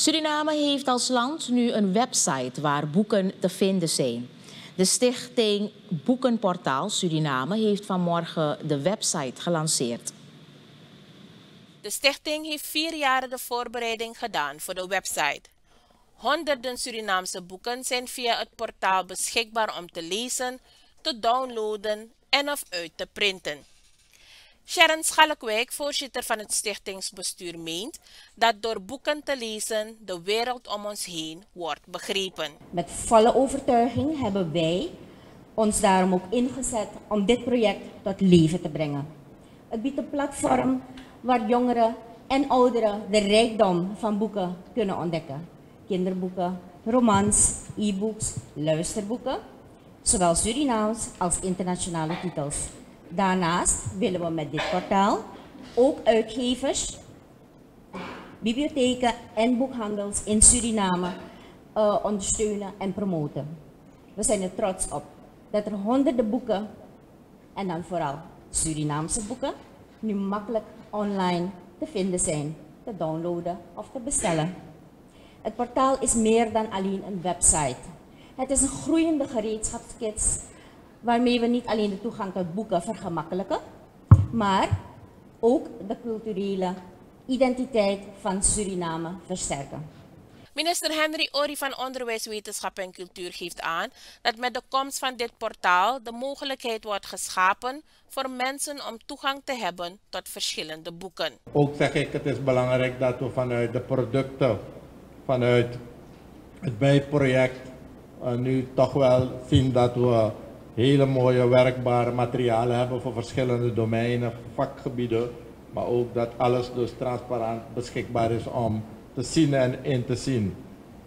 Suriname heeft als land nu een website waar boeken te vinden zijn. De stichting Boekenportaal Suriname heeft vanmorgen de website gelanceerd. De stichting heeft 4 jaar de voorbereiding gedaan voor de website. Honderden Surinaamse boeken zijn via het portaal beschikbaar om te lezen, te downloaden en of uit te printen. Sharon Schalkwijk, voorzitter van het stichtingsbestuur, meent dat door boeken te lezen de wereld om ons heen wordt begrepen. Met volle overtuiging hebben wij ons daarom ook ingezet om dit project tot leven te brengen. Het biedt een platform waar jongeren en ouderen de rijkdom van boeken kunnen ontdekken. Kinderboeken, romans, e-books, luisterboeken, zowel Surinaams als internationale titels. Daarnaast willen we met dit portaal ook uitgevers, bibliotheken en boekhandels in Suriname ondersteunen en promoten. We zijn er trots op dat er honderden boeken, en dan vooral Surinaamse boeken, nu makkelijk online te vinden zijn, te downloaden of te bestellen. Het portaal is meer dan alleen een website. Het is een groeiende gereedschapskits waarmee we niet alleen de toegang tot boeken vergemakkelijken, maar ook de culturele identiteit van Suriname versterken. Minister Henry Ory van Onderwijs, Wetenschap en Cultuur geeft aan dat met de komst van dit portaal de mogelijkheid wordt geschapen voor mensen om toegang te hebben tot verschillende boeken. Ook zeg ik, het is belangrijk dat we vanuit de producten, vanuit het bijproject, nu toch wel zien dat we hele mooie werkbare materialen hebben voor verschillende domeinen, vakgebieden, maar ook dat alles dus transparant beschikbaar is om te zien en in te zien.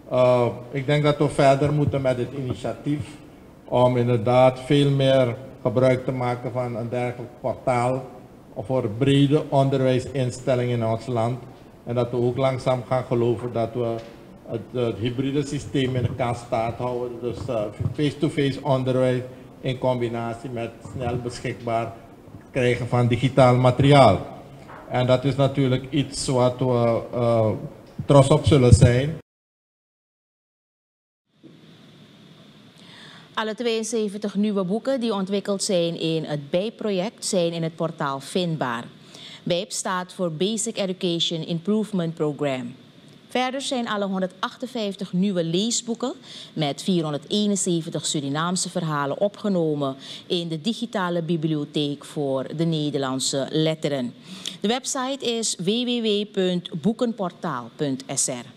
Ik denk dat we verder moeten met het initiatief om inderdaad veel meer gebruik te maken van een dergelijk portaal voor brede onderwijsinstellingen in ons land. En dat we ook langzaam gaan geloven dat we het hybride systeem in de kast staat houden. Dus face-to-face onderwijs in combinatie met snel beschikbaar krijgen van digitaal materiaal. En dat is natuurlijk iets wat we trots op zullen zijn. Alle 72 nieuwe boeken die ontwikkeld zijn in het BijP-project zijn in het portaal vindbaar. BijP staat voor Basic Education Improvement Program. Verder zijn alle 158 nieuwe leesboeken met 471 Surinaamse verhalen opgenomen in de digitale bibliotheek voor de Nederlandse letteren. De website is www.boekenportaal.sr.